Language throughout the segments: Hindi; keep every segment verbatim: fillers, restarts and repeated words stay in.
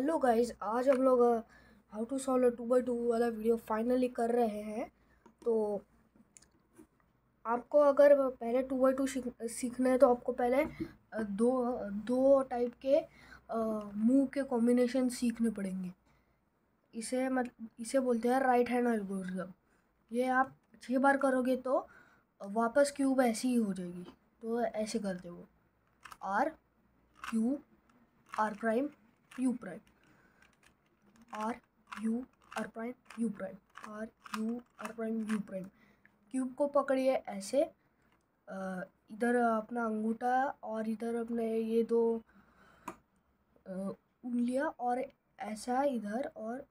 हेलो गाइस, आज हम लोग how to solve two by two वाला वीडियो फाइनली कर रहे हैं। तो आपको अगर पहले टू बाई टू सीखना है तो आपको पहले अ, दो दो टाइप के मूव के कॉम्बिनेशन सीखने पड़ेंगे। इसे मतलब इसे बोलते हैं राइट हैंड एल्गोरिथम। ये आप छः बार करोगे तो वापस क्यूब ऐसी ही हो जाएगी। तो ऐसे करते हो R Q R prime U prime R U R prime U prime R U R prime U prime. Cube को पकड़िए ऐसे, इधर अपना अंगूठा और इधर अपने ये दो उंगलियां और ऐसा इधर, और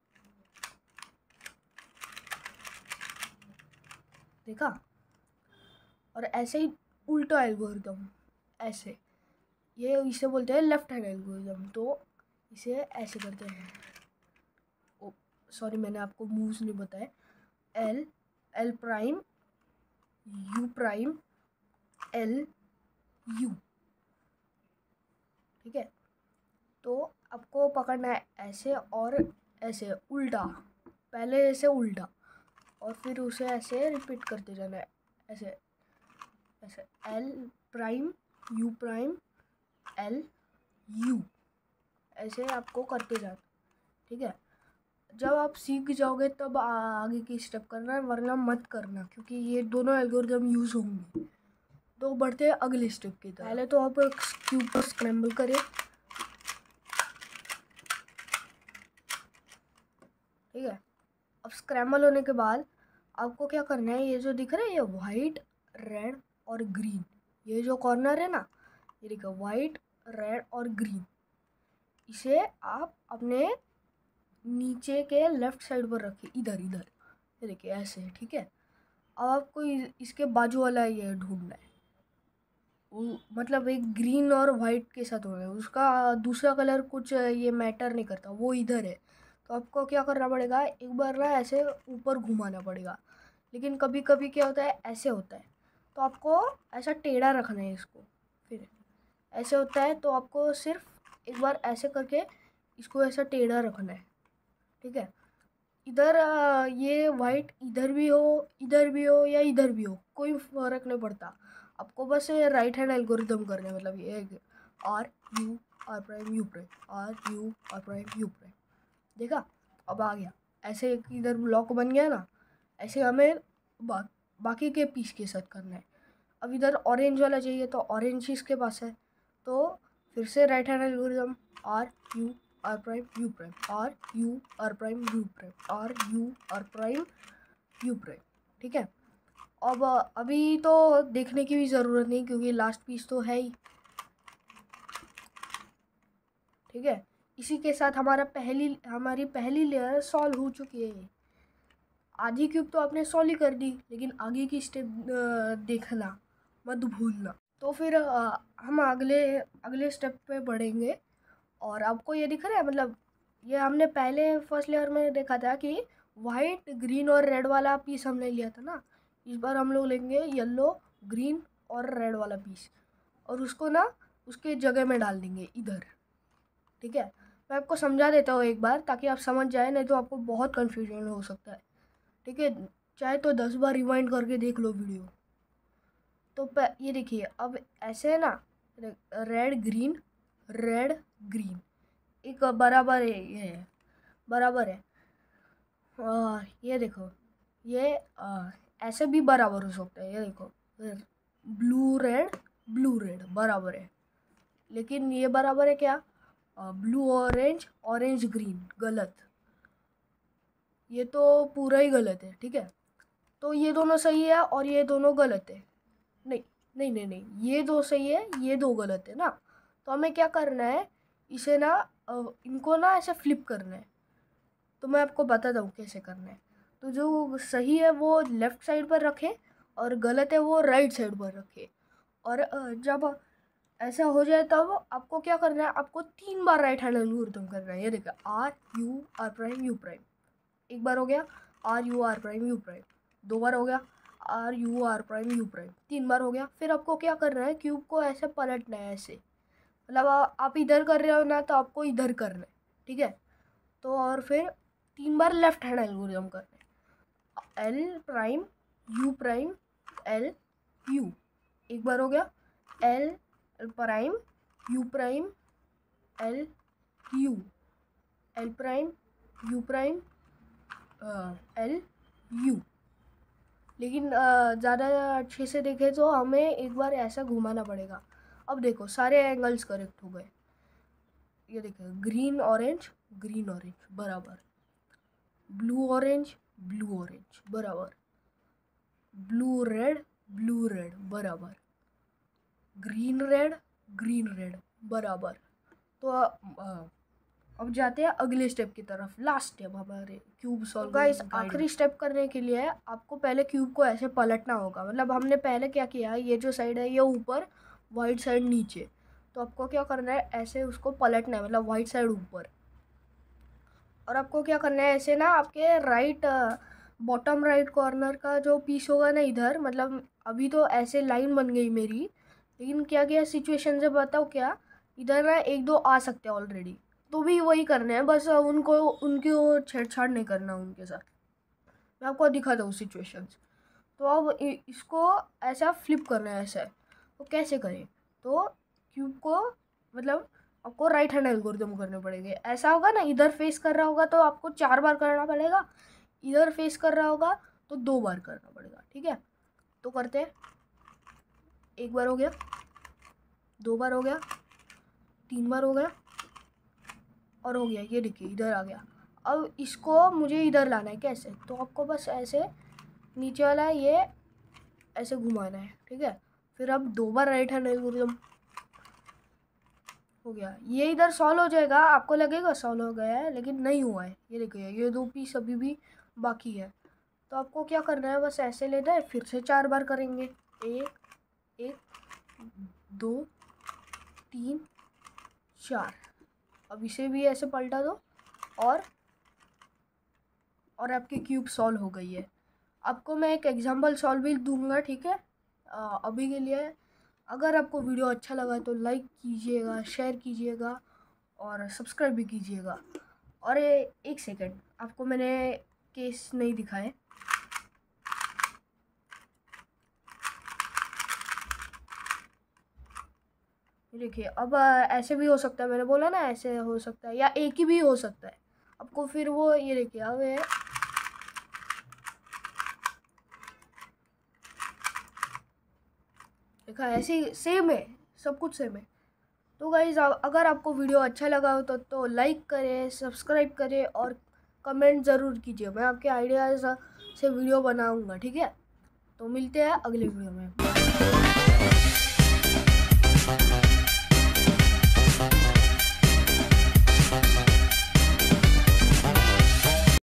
देखा, और ऐसे ही उल्टा एल्गोरिथम ऐसे, ये इसे बोलते हैं लेफ्ट हैंड एल्गोरिथम। तो इसे ऐसे करते हैं। ओ सॉरी, मैंने आपको मूव्स नहीं बताए। L L prime U prime L U, ठीक है। तो आपको पकड़ना है ऐसे और ऐसे उल्टा, पहले ऐसे उल्टा और फिर उसे ऐसे रिपीट करते जाना है। ऐसे ऐसे L prime U prime L U, ऐसे आपको करते जाना, ठीक है। जब आप सीख जाओगे तब आगे की स्टेप करना है, वरना मत करना, क्योंकि ये दोनों एल्गोरिथम यूज़ होंगे। तो बढ़ते हैं अगले स्टेप की तरफ। पहले तो आप क्यूब को स्क्रैम्बल करें, ठीक है। अब स्क्रैम्बल होने के बाद आपको क्या करना है, ये जो दिख रहा है ये वाइट रेड और ग्रीन, ये जो कॉर्नर है ना, ये देखो वाइट रेड और ग्रीन, इसे आप अपने नीचे के लेफ्ट साइड पर रखिए, इधर इधर, ये देखिए ऐसे, ठीक है। अब आपको इसके बाजू वाला ये ढूंढना है, वो मतलब एक ग्रीन और वाइट के साथ हो रहा है, उसका दूसरा कलर कुछ ये मैटर नहीं करता, वो इधर है। तो आपको क्या करना पड़ेगा, एक बार ना ऐसे ऊपर घुमाना पड़ेगा, लेकिन कभी कभी क्या होता है ऐसे होता है, तो आपको ऐसा टेढ़ा रखना है इसको। फिर ऐसे होता है तो आपको सिर्फ एक बार ऐसे करके इसको ऐसा टेढ़ा रखना है, ठीक है। इधर ये वाइट इधर भी हो, इधर भी हो या इधर भी हो, कोई फर्क नहीं पड़ता। आपको बस राइट हैंड एल्गोरिथम करना है, मतलब ये R U R prime U prime R U R prime U prime, देखा। अब आ गया ऐसे, एक इधर ब्लॉक बन गया ना, ऐसे हमें बा, बाकी के पीस के साथ करना है। अब इधर ऑरेंज वाला चाहिए तो ऑरेंज इसके पास है, तो फिर से right hand algorithm R U R prime U prime R U R prime U prime R U R prime U prime, ठीक है। अब अभी तो देखने की भी ज़रूरत नहीं, क्योंकि लास्ट पीस तो है ही, ठीक है। इसी के साथ हमारा पहली हमारी पहली लेयर सॉल्व हो चुकी है। आधी क्यूब तो आपने सॉल्व ही कर दी, लेकिन आगे की स्टेप देखना मत भूलना। तो फिर हम अगले अगले स्टेप पे बढ़ेंगे, और आपको ये दिख रहा है, मतलब ये हमने पहले फर्स्ट लेयर में देखा था कि वाइट ग्रीन और रेड वाला पीस हमने लिया था ना। इस बार हम लोग लेंगे येलो ग्रीन और रेड वाला पीस, और उसको ना उसके जगह में डाल देंगे इधर, ठीक है। मैं आपको समझा देता हूँ एक बार, ताकि आप समझ जाए, नहीं तो आपको बहुत कन्फ्यूजन हो सकता है, ठीक है। चाहे तो दस बार रिवाइंड करके देख लो वीडियो। तो ये देखिए, अब ऐसे है ना, रेड ग्रीन रेड ग्रीन एक बराबर है, ये है बराबर है। आ, ये देखो, ये आ, ऐसे भी बराबर हो सकता है, ये देखो ब्लू रेड ब्लू रेड बराबर है, लेकिन ये बराबर है क्या, ब्लू ऑरेंज ऑरेंज ग्रीन, गलत, ये तो पूरा ही गलत है, ठीक है। तो ये दोनों सही है और ये दोनों गलत है, नहीं नहीं नहीं नहीं ये दो सही है, ये दो गलत है ना। तो हमें क्या करना है, इसे ना इनको ना ऐसे फ्लिप करना है। तो मैं आपको बताता हूँ कैसे करना है। तो जो सही है वो लेफ़्ट साइड पर रखे, और गलत है वो राइट साइड पर रखे। और जब ऐसा हो जाए तब आपको क्या करना है, आपको तीन बार राइट हैंड एल्गोरिथम करना है। ये देखिए R U R prime U prime, एक बार हो गया R U R prime U prime, दो बार हो गया R U R prime U prime, तीन बार हो गया। फिर आपको क्या करना है, क्यूब को ऐसे पलटना है, ऐसे, मतलब आप इधर कर रहे हो ना तो आपको इधर करना है, ठीक है। तो और फिर तीन बार लेफ्ट हैंड एल्गोरिदम करने, L prime U prime L U, एक बार हो गया, L prime U prime L U, L prime U prime L U. लेकिन ज़्यादा अच्छे से देखें तो हमें एक बार ऐसा घुमाना पड़ेगा। अब देखो सारे एंगल्स करेक्ट हो गए। ये देखिए ग्रीन ऑरेंज ग्रीन ऑरेंज बराबर, ब्लू ऑरेंज ब्लू ऑरेंज बराबर, ब्लू रेड ब्लू रेड बराबर, ग्रीन रेड ग्रीन रेड बराबर। तो आ, अब जाते हैं अगले स्टेप की तरफ, लास्ट स्टेप हमारे क्यूब सॉल्व। गाइस आखिरी स्टेप करने के लिए आपको पहले क्यूब को ऐसे पलटना होगा। मतलब हमने पहले क्या किया, ये जो साइड है ये ऊपर, वाइट साइड नीचे। तो आपको क्या करना है, ऐसे उसको पलटना है, मतलब वाइट साइड ऊपर। और आपको क्या करना है, ऐसे ना आपके राइट बॉटम राइट कॉर्नर का जो पीस होगा ना इधर, मतलब अभी तो ऐसे लाइन बन गई मेरी, लेकिन क्या क्या सिचुएशन से बताओ क्या, इधर ना एक दो आ सकते हैं ऑलरेडी, तो भी वही करना है, बस उनको उनकी छेड़छाड़ नहीं करना उनके साथ। मैं आपको दिखाता हूँ सिचुएशंस। तो अब इसको ऐसा फ्लिप करना है ऐसा। तो कैसे करें, तो क्यूब को मतलब आपको राइट हैंड एल्गोरिदम करने पड़ेंगे। ऐसा होगा ना, इधर फेस कर रहा होगा तो आपको चार बार करना पड़ेगा, इधर फेस कर रहा होगा तो दो बार करना पड़ेगा, ठीक है। तो करते हैं, एक बार हो गया, दो बार हो गया, तीन बार हो गया और हो गया। ये देखिए इधर आ गया। अब इसको मुझे इधर लाना है, कैसे, तो आपको बस ऐसे नीचे वाला ये ऐसे घुमाना है, ठीक है। फिर अब दो बार राइट हैंड एल्गोरिदम हो गया। ये इधर सॉल्व हो जाएगा, आपको लगेगा सॉल्व हो गया है, लेकिन नहीं हुआ है। ये देखिए ये दो पीस अभी भी बाकी है। तो आपको क्या करना है, बस ऐसे लेना है, फिर से चार बार करेंगे, एक एक दो तीन चार। अब इसे भी ऐसे पलटा दो और और आपकी क्यूब सॉल्व हो गई है। आपको मैं एक एग्जांपल सॉल्व भी दूंगा, ठीक है। आ, अभी के लिए अगर आपको वीडियो अच्छा लगा तो लाइक कीजिएगा, शेयर कीजिएगा और सब्सक्राइब भी कीजिएगा। और ये एक सेकंड, आपको मैंने केस नहीं दिखाए। देखिए अब ऐसे भी हो सकता है, मैंने बोला ना ऐसे हो सकता है, या एक ही भी हो सकता है। आपको फिर वो ये देखिए अब है, देखा ऐसे सेम है, सब कुछ सेम है। तो गाइज अगर आपको वीडियो अच्छा लगा हो तो तो लाइक करें, सब्सक्राइब करें और कमेंट ज़रूर कीजिए। मैं आपके आइडियाज़ से वीडियो बनाऊंगा, ठीक है। तो मिलते हैं अगले वीडियो में।